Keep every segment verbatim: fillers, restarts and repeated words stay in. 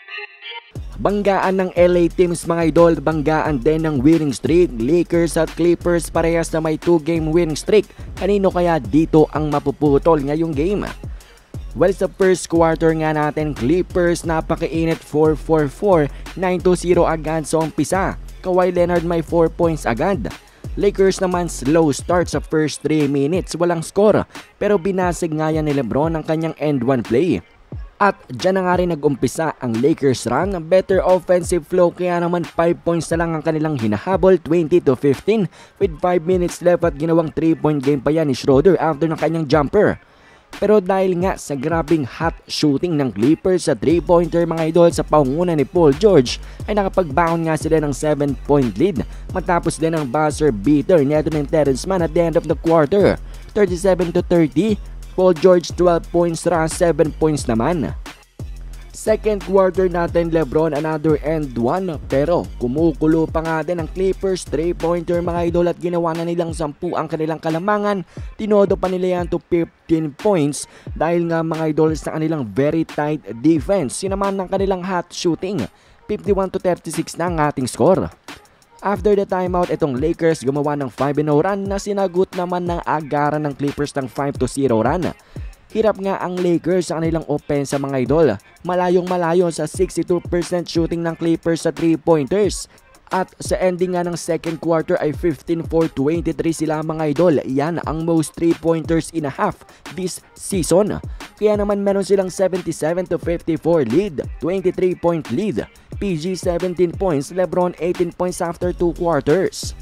Banggaan ng L A teams mga idol, banggaan din ng winning streak. Lakers at Clippers parehas na may two game winning streak. Kanino kaya dito ang mapuputol ngayong game? Well, sa first quarter nga natin, Clippers napakainit four four four, nine two zero agad sa umpisa. Kawhi Leonard may four points agad. Lakers naman slow start sa first three minutes, walang score. Pero binasig nga yan ni LeBron ang kanyang end one play. At dyan na nga rin nag-umpisa ang Lakers run, better offensive flow kaya naman five points na lang ang kanilang hinahabol, twenty to fifteen with five minutes left at ginawang three point game pa yan ni Schroeder after ng kanyang jumper. Pero dahil nga sa grabing hot shooting ng Clippers sa three pointer mga idol sa pangunguna ni Paul George ay nakapag-bound nga sila ng seven point lead matapos din ang buzzer beater ni Anthony Terrence Mann at the end of the quarter, thirty-seven to thirty. Paul George twelve points, Ra seven points naman. Second quarter natin, LeBron another and one, pero kumukulo pa nga din ang Clippers three pointer mga idol at ginawa na nilang sampu ang kanilang kalamangan. Tinodo pa nila yan to fifteen points dahil nga mga idol sa kanilang very tight defense. Sinaman ng kanilang hot shooting, fifty-one to thirty-six na ang ating score. After the timeout, itong Lakers gumawa ng five and oh run na sinagot naman ng agaran ng Clippers ng five to zero run. Hirap nga ang Lakers sa kanilang opensa mga idol. Malayong malayo sa sixty-two percent shooting ng Clippers sa three pointers. At sa ending nga ng second quarter ay fifteen for twenty-three sila mga idol. Yan ang most three pointers in a half this season. Kaya naman meron silang seventy-seven to fifty-four lead, twenty-three point lead. P G seventeen points, LeBron eighteen points after two quarters.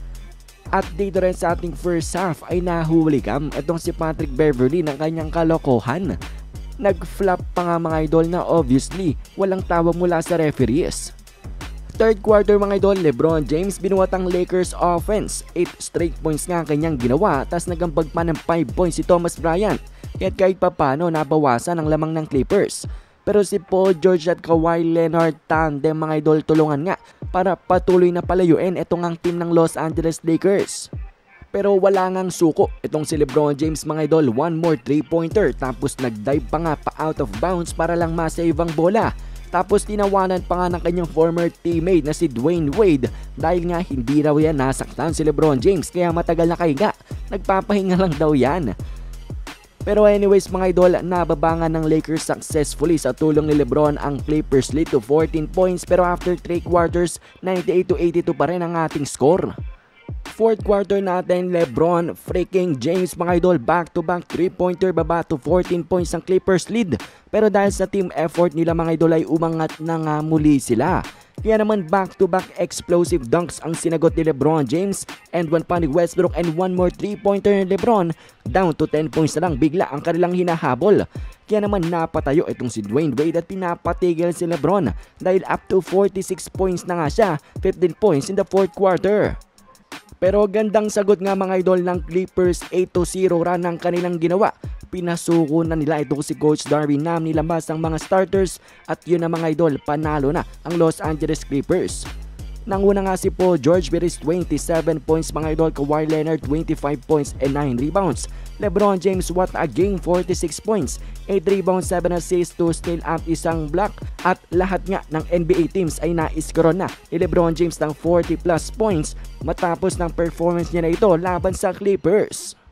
At dito rin sa ating first half ay nahuli kam itong si Patrick Beverley ng kanyang kalokohan. Nag-flop pa nga mga idol na obviously walang tawag mula sa referees. Third quarter mga idol, LeBron James binuwat ang Lakers offense. eight straight points nga kanyang ginawa, tas nagambag pa ng five points si Thomas Bryant. Kaya't kahit papano nabawasan ang lamang ng Clippers. Pero si Paul George at Kawhi Leonard tandem mga idol tulungan nga para patuloy na palayuin itong ang team ng Los Angeles Lakers. Pero wala ngang suko itong si LeBron James mga idol, one more three pointer tapos nag-dive pa nga pa out of bounds para lang masave ang bola. Tapos tinawanan pa nga ng kanyang former teammate na si Dwayne Wade dahil nga hindi raw yan nasaktan si LeBron James kaya matagal na kahiga. Nagpapahinga lang daw yan. Pero anyways mga idol, nababangan ng Lakers successfully sa tulong ni LeBron ang Clippers lead to fourteen points pero after three quarters, ninety-eight to eighty-two pa rin ang ating score. Fourth quarter natin, LeBron freaking James mga idol, back to back three pointer, baba to fourteen points ang Clippers lead. Pero dahil sa team effort nila mga idol ay umangat na nga muli sila. Kaya naman back to back explosive dunks ang sinagot ni LeBron James and one pa ni Westbrook and one more three pointer ni LeBron. Down to ten points na lang bigla ang kanilang hinahabol. Kaya naman napatayo itong si Dwayne Wade at pinapatigil si LeBron dahil up to forty-six points na nga siya, fifteen points in the fourth quarter. Pero gandang sagot nga mga idol ng Clippers, eight to zero run ang kanilang ginawa. Pinasuko na nila ito si Coach Darvin Ham, nilabas ang mga starters at yun na mga idol, panalo na ang Los Angeles Clippers. Nanguna nga si Paul George with his twenty-seven points mga idol, Kawhi Leonard twenty-five points and nine rebounds. LeBron James what a game, forty-six points, eight rebounds, seven assists, two steal at isang block. At lahat nga ng N B A teams ay naiskoron na ni LeBron James ng forty plus points matapos ng performance niya na ito laban sa Clippers.